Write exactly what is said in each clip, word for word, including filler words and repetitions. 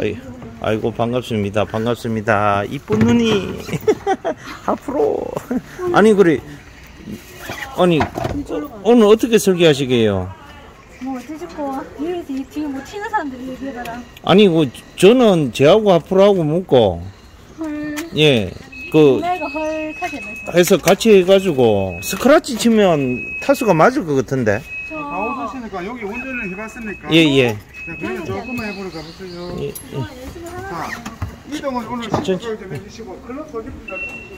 아이, 아이고 반갑습니다. 반갑습니다. 이쁜 눈이 앞으로. 아니 그래. 아니 오늘 어떻게 설계하시게요? 뭐 어쩌고 여기서 지금 뭐 튀는 사람들이 얘기해봐라. 아니 그 저는 제하고 앞으로하고 묶고 헐. 예. 그 내가 헐하게 해서 같이 해가지고 스크래치 치면 타수가 맞을 것 같은데. 나오셨으니까 여기 운전을 해봤습니까? 예예. 예. 자, 그러면 조금만 해보러 가보세요. 예, 예. 자, 이동은 오늘 천- 십구 좀 해주시고 클럽 소집입니다.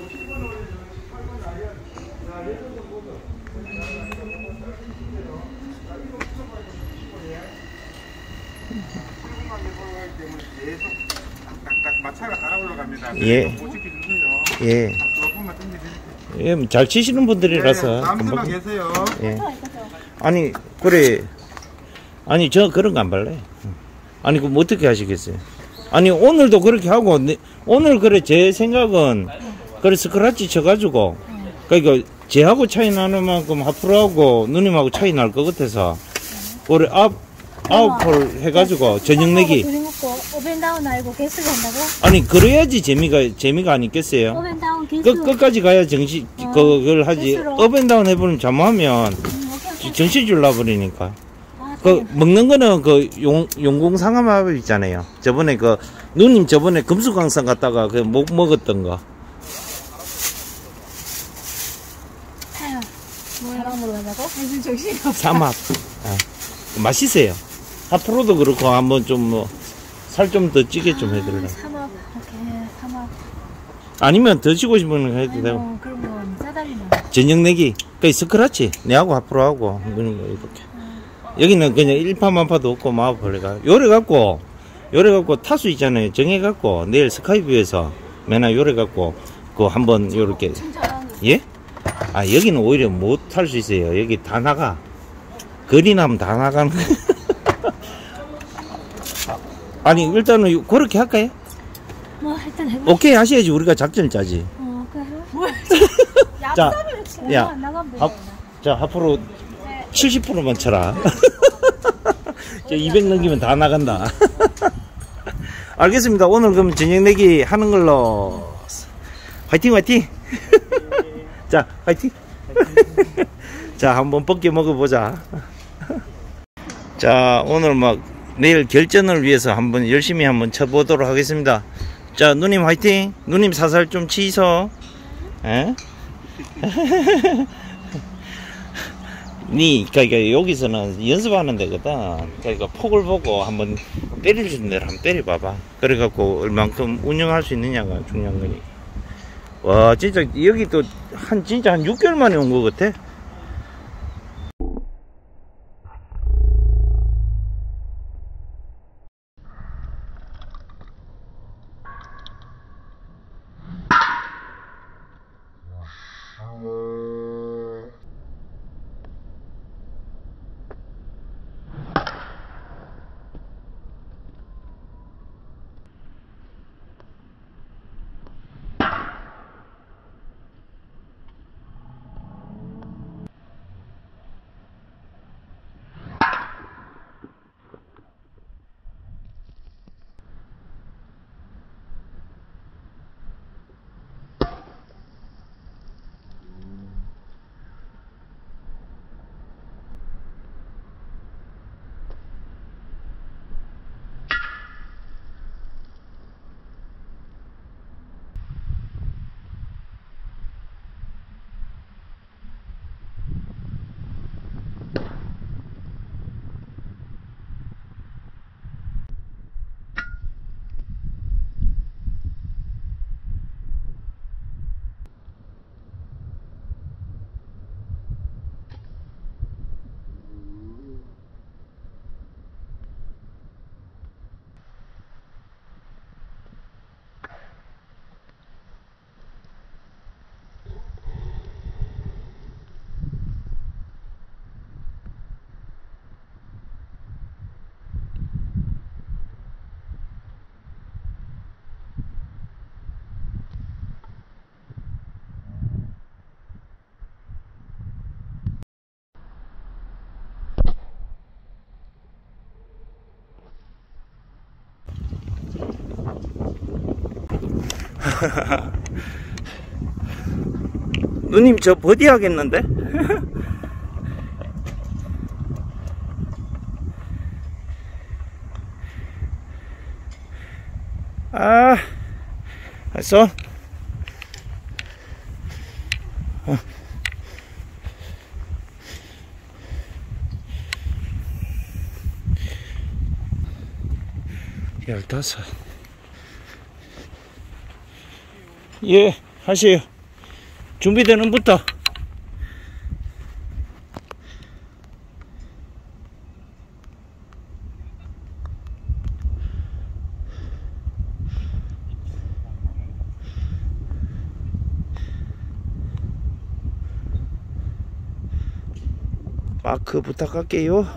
딱딱 마차가 따라 올라갑니다. 예. 못 지켜주세요. 예. 조금만 당겨드릴게요. 예, 뭐잘 치시는 분들이라서. 남들만 금방- 계세요. 예. 아니 그래. 아니 저 그런 거 안 발래. 아니 그럼 어떻게 하시겠어요? 아니 오늘도 그렇게 하고 네, 오늘 그래 제 생각은 그래 스크래치 쳐가지고 그러니까 제하고 차이 나는 만큼 앞으로하고 누님하고 차이 날 것 같아서 우리 앞 아홉 홀 해가지고 저녁 내기. 들이먹고 오벤다운 알고 개수를 한다고? 아니 그래야지 재미가 재미가 아니겠어요? 오벤다운 개수. 끝 끝까지 가야 정신 어, 그걸 하지. 개수로. 업앤다운 해보면 잘못하면 음, 오케이, 오케이. 정신 줄라 버리니까. 아, 그 먹는 거는 그 용, 용궁상어밥 있잖아요. 저번에 그 누님 저번에 금수강산 갔다가 그 못 먹었던 거. 아유, 뭐야랑 물어가자고? 무슨 정신이 없어. 삼합. 아, 맛있어요. 앞으로도 그렇고 한번 좀 뭐 살 좀 더 찌게 좀 해드려요. 삼합, 오케이, 삼합. 아니면 드시고 싶으면 해도 되고. 아이고, 그러면 짜다리네. 저녁 내기. 그 스크래치. 내하고 앞으로 하고 누님 이렇게. 여기는 그냥 일파만파도 없고 마법벌레가 요래 갖고 요래 갖고 타수 있잖아요. 정해 갖고 내일 스카이뷰에서 맨날 요래 갖고 그 한번 요렇게. 예? 아 여기는 오히려 못 탈 수 있어요. 여기 다 나가. 거리 나면 다 나가는 거. 아니 일단은 요- 그렇게 할까요? 뭐 일단 해봐. 오케이 하셔야지 우리가 작전을 짜지. 어, 그래. 뭐? 자, 얍삽을 야, 야, 나가면 앞, 되잖아. 자 앞으로 칠십 퍼센트만 쳐라. 저 이백 넘기면 다 나간다. 알겠습니다. 오늘 그럼 저녁 내기 하는 걸로. 화이팅 화이팅. 자 화이팅. 자 한번 벗겨 먹어보자. 자 오늘 막 내일 결전을 위해서 한번 열심히 한번 쳐보도록 하겠습니다. 자 누님 화이팅. 누님 사살 좀 치소. 에? 니 그러니까 여기서는 연습하는 데거든. 그러니까 폭을 보고 한번 때릴 수 있는 데를 한번 때려봐봐. 그래갖고 얼만큼 운영할 수 있느냐가 중요한 거니까. 와 진짜 여기 또 한 진짜 한 육 개월 만에 온 것 같아. 누님 저 버디 하겠는데? 아, 알았어? 어. 열다섯. 예, 하세요. 준비되는 부터. 마크 부탁할게요.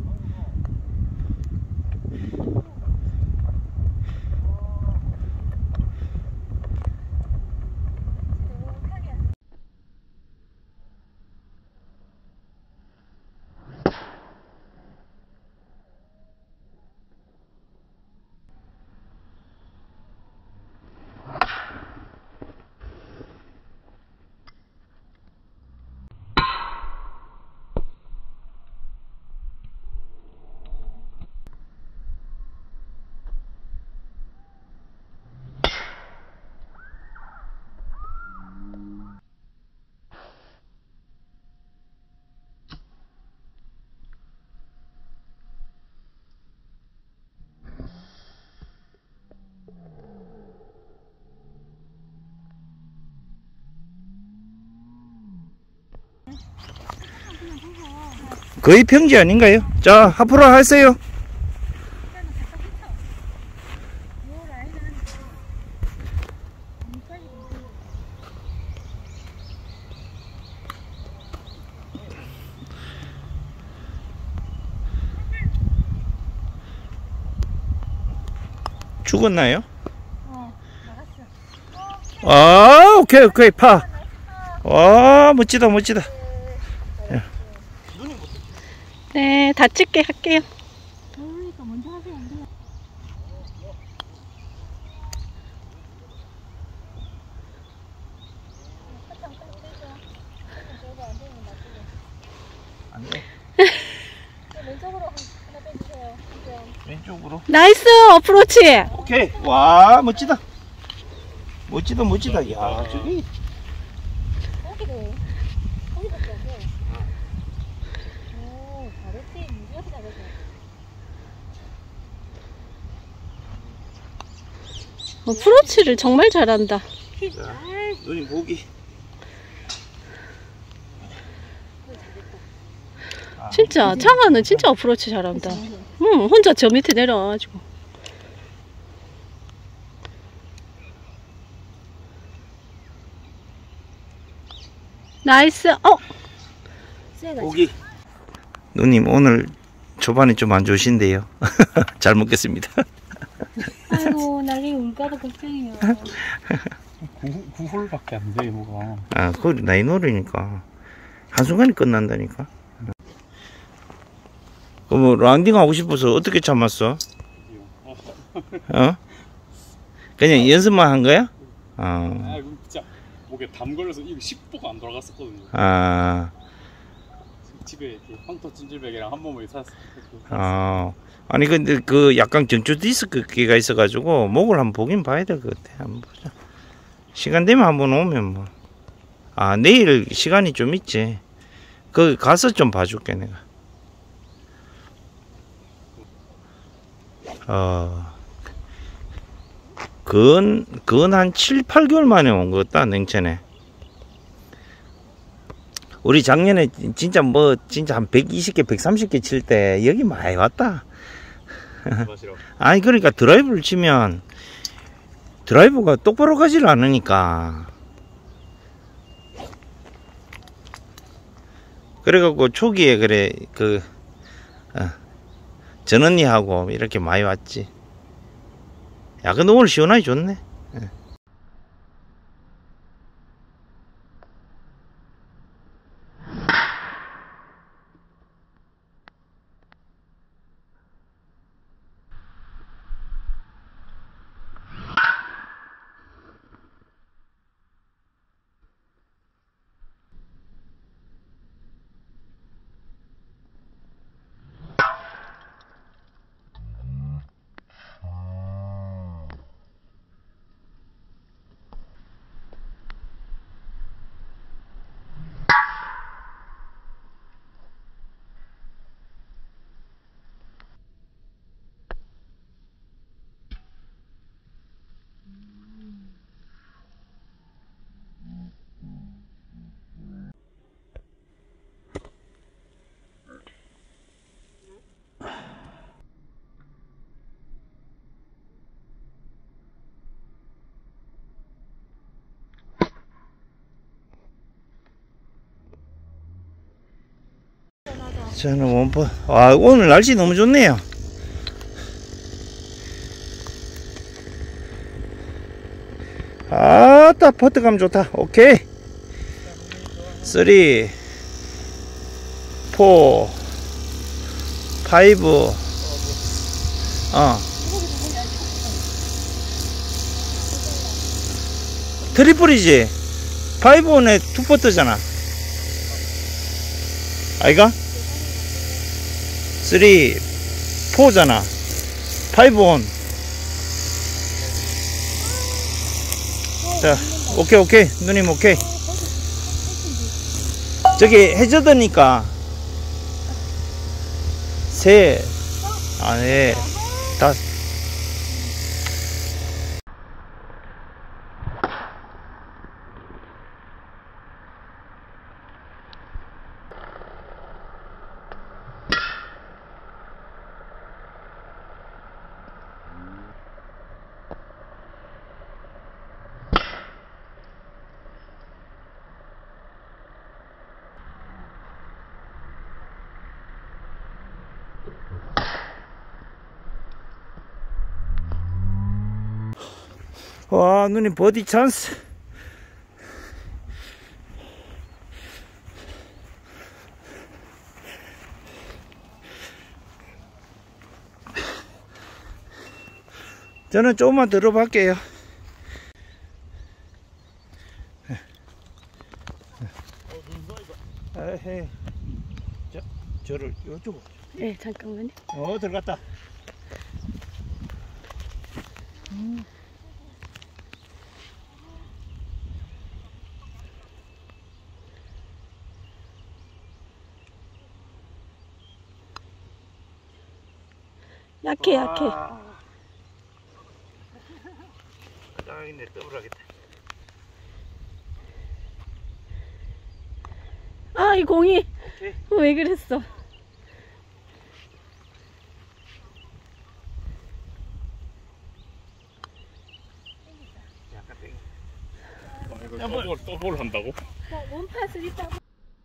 거의 평지 아닌가요? 자, 앞으로 하세요. 죽었나요? 어, 나갔어. 아, 오케이, 오케이, 파. 와, 멋지다, 멋지다. 네, 다 찍게 할게요. 그러니까 먼저 하세요. 안 돼요. 안 돼. 왼쪽으로 하나 빼주세요. 왼쪽으로. 나이스 어프로치. 오케이. 와, 멋지다. 멋지다, 멋지다. 야, 저기. 거기도 거기밖에 안 돼. 오, 잘했지. 무지하게 잘했어. 어프로치를 정말 잘한다. 자, 누님 보기. 진짜 창아는 진짜 어프로치 잘한다. 응, 혼자 저 밑에 내려와가지고. 나이스. 어, 보기. 누님 오늘 초반에 좀 안 좋으신데요. 잘 먹겠습니다. 아이고, 나중에 울까봐 걱정이야. 구 홀밖에 안 돼, 뭐가. 아, 그 나이 노리니까 한순간에 끝난다니까. 그럼 뭐 라운딩 하고 싶어서 어떻게 참았어? 어? 그냥 연습만 한 거야? 아, 어. 이거 진짜 목에 담 걸려서 이거 십 도가 안 돌아갔었거든요. 아, 집에 황토 찜질백이랑 한 몸을 샀어. 아, 아니 근데 그 약간 전조 디스크가 있어가지고 목을 한번 보긴 봐야 될 것 같아. 한번 보자. 시간 되면 한번 오면 뭐. 아, 내일 시간이 좀 있지. 거기 가서 좀 봐줄게 내가. 어, 근, 근 한 칠, 팔 개월 만에 온 것 같다, 냉천에. 우리 작년에 진짜 뭐, 진짜 한 백이십 개, 백삼십 개 칠 때 여기 많이 왔다. 아니, 그러니까 드라이브를 치면 드라이브가 똑바로 가지를 않으니까. 그래갖고 초기에 그래, 그, 어, 전 언니하고 이렇게 많이 왔지. 야, 근데 오늘 시원하게 좋네. 저는 원포. 아, 오늘 날씨 너무 좋네요. 아따, 퍼트감 좋다. 오케이. 쓰리, 포, 파이브. 어. 트리플이지. 파이브 원에 투 퍼트잖아. 아이가? 쓰리, 포잖아. 파이브 원. 자, 오케이, 오케이. 누님, 오케이. 저기 해저드니까. 셋, 아, 네. 다섯. 와, 누님 버디 찬스. 저는 조금만 들어볼게요. 에헤이. 자, 저를 요쪽으로. 네, 잠깐만요. 어, 들어갔다. 음. 약해, 약해. 짱이네, 더블하겠다. 아, 이 공이. 오케이. 왜 그랬어? 약간 땡. 아, 이거 더블, 더블 한다고? 원판 쓰리 더블.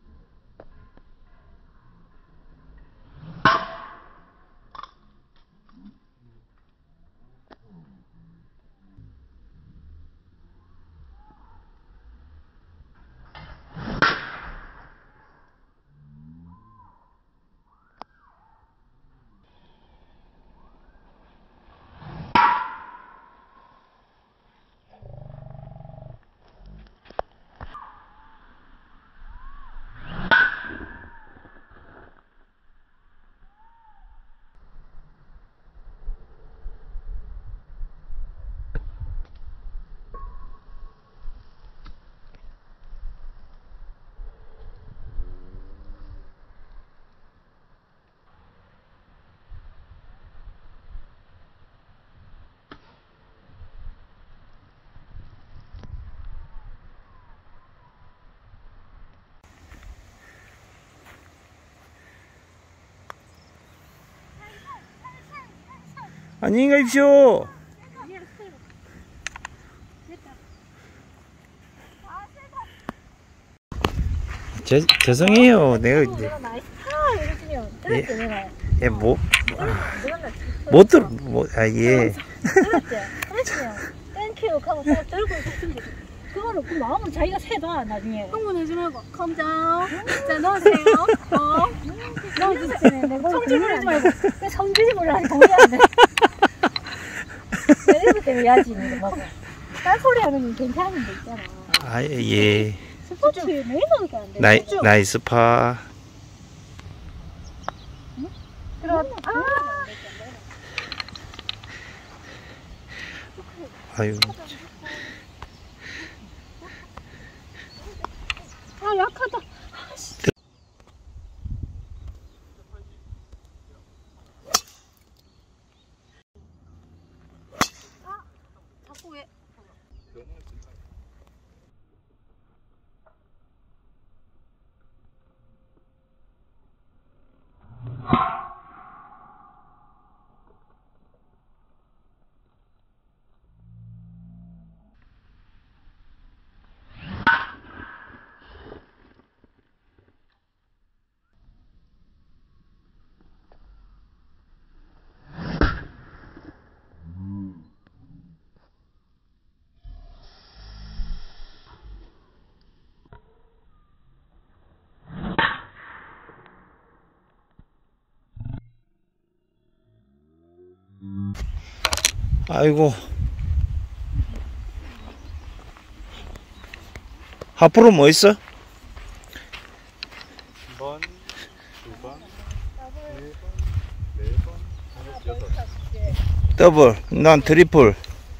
안녕히 가십시오. 제, 죄송해요. 내가 이제 내가 나이스 파 이러시면 들었지 내가. 예, 뭐, 내가 나 못 들, 뭐, 아, 예. 들었지. 그랬으면 땡큐 하고 딱 들고 있었는데 그거를 그 마음은 자기가 세다 나중에. 흥분하지 말고 컴다운. 자 넣으세요. 어. 넣어주세요. 성질을 하지 말고 그 성질을 하지 동의하네. 내리부 때문에 야지 이거 막. 딴소리 하는 건 괜찮은 데 있잖아. 아, 예. 스포츠 매너가 안 돼. 나이, 나이스 파. 들어. 아. 아유. 아 약하다. 아 자꾸 왜? 아이고. 앞으로 뭐 있어? 한 번, 두 번, 세 번, 네 번, 다섯, 여섯. 더블. 난 트리플.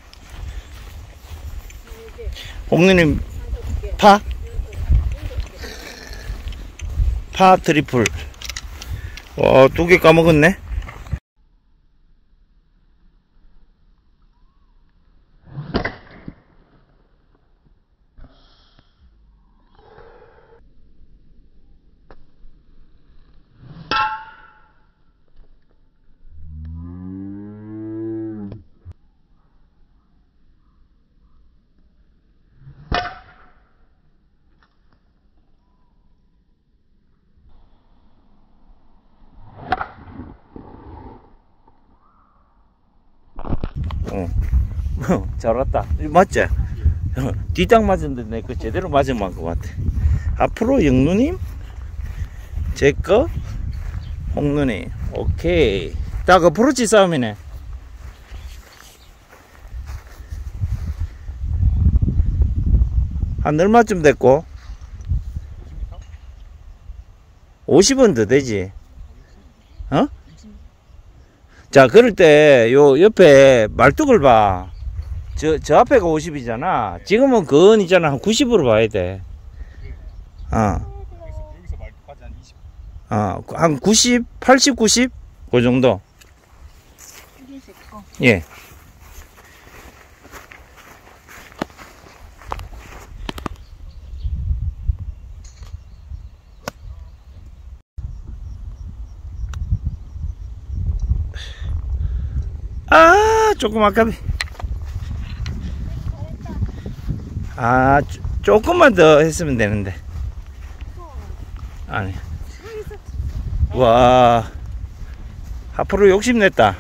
홍누님 파? 파 트리플. 와, 두 개 까먹었네. 어. 잘 왔다. 맞지? 뒷땅 맞았는데 내 거 제대로 맞은 것 같아. 앞으로 영누님, 제거, 홍누님. 오케이. 딱 어프로치 싸움이네. 한 얼마쯤 됐고? 오십은 더 되지. 어? 자, 그럴 때, 요, 옆에 말뚝을 봐. 저, 저 앞에가 오십이잖아. 지금은 그건 있잖아. 한 구십으로 봐야 돼. 어. 여기서 말까지 한 이십. 어, 한 구십, 팔십, 구십? 그 정도. 예. 아, 조금 아깝네. 아, 조, 조금만 더 했으면 되는데. 아니. 와, 앞으로 욕심냈다.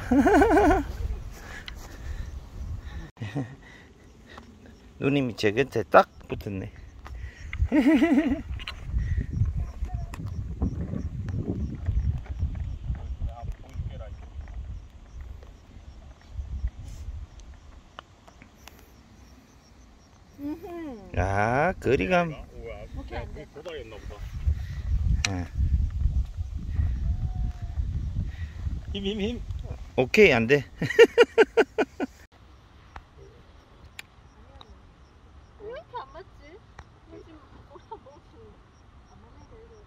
누님이 제 곁에 딱 붙었네. 야, 거리감. 오야, 도다리였나 보다. 예. 힘, 힘, 힘. 오케이, 안 돼. 왜 이렇게 안 맞지? 지금 뭐라 먹었어. 안 맞는 거 이거.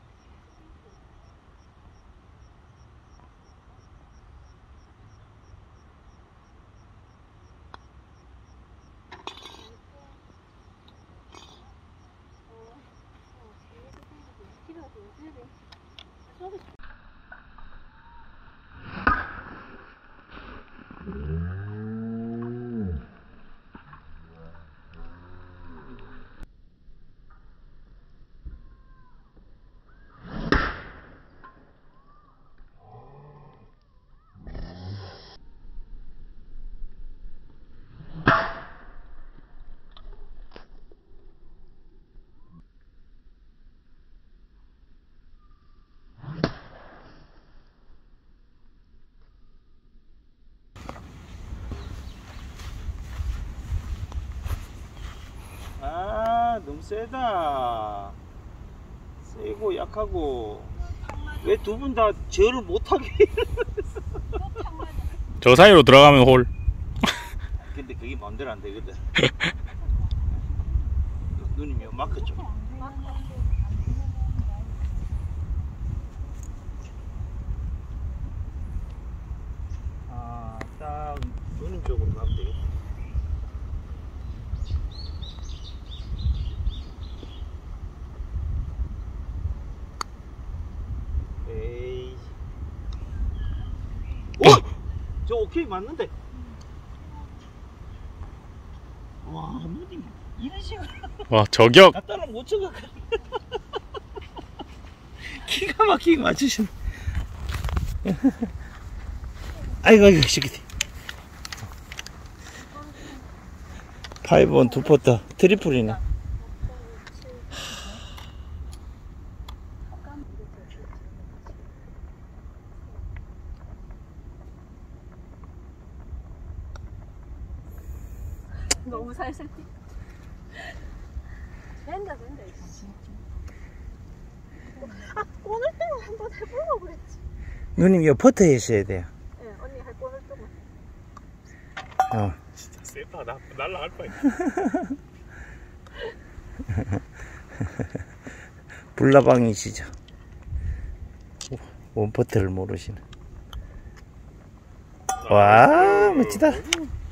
아, 너무 세다. 세고 약하고. 왜 두 분 다 저를 못하게. 저 사이로 들어가면 홀. 근데 그게 마음대로 안 되거든. 누님이 마크 좀. 아, 딱 누님 쪽으로 가면 되겠다. 에이. 오! 저 오케이 맞는데. 와, 누님 이런 식으로 와, 저격. 갖다는 못 쳐가. 기가 막히게 맞추시네. 아이고, 아이고, 시키지. 파이브 원 두 포터 트리플이네. 당겨야 된다 이거. 아 오늘 동안 한번 해보려고 그랬지. 누님 이거 버터 하셔야 돼요. 예, 네, 언니 할 오늘 동안. 어. 진짜 세다. 나 날라갈 뻔했네. 불나방이시죠. 원 버터를 모르시네. 와 멋지다. 다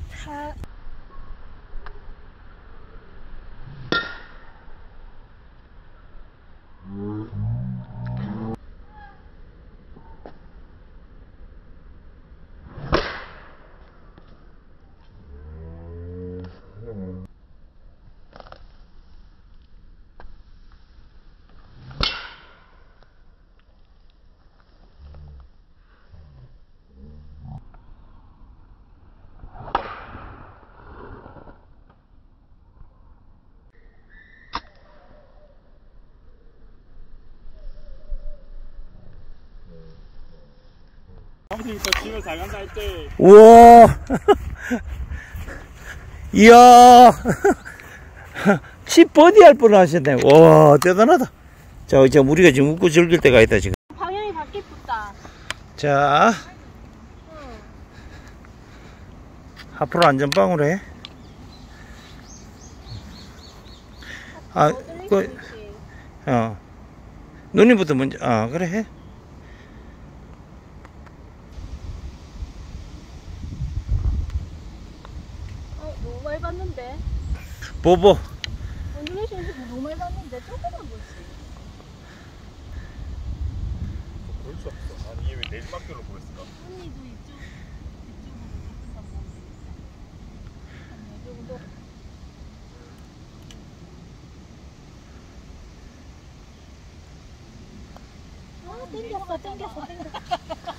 아버님 저 집에 잘 간다 할 때. 우와 이야 칩 버디 할 뻔 하셨네. 와 대단하다. 자 이제 우리가 지금 웃고 즐길 때가 있다 지금. 방향이 바뀌었다. 자 응. 앞으로 안전빵으로 해. 아, 그, 어. 누님부터 먼저, 아, 그래, 해. 어, 너무 많이 봤는데. 보보. 언니네션에서 너무 많이 봤는데 조금만 보지. 볼 수 없어. 아니 이게 왜 내일밖에로 보였을까? 언니도 이쪽 이쪽으로 가서 이 정도. 아, 땡겼어, 땡겼어, 땡겼어.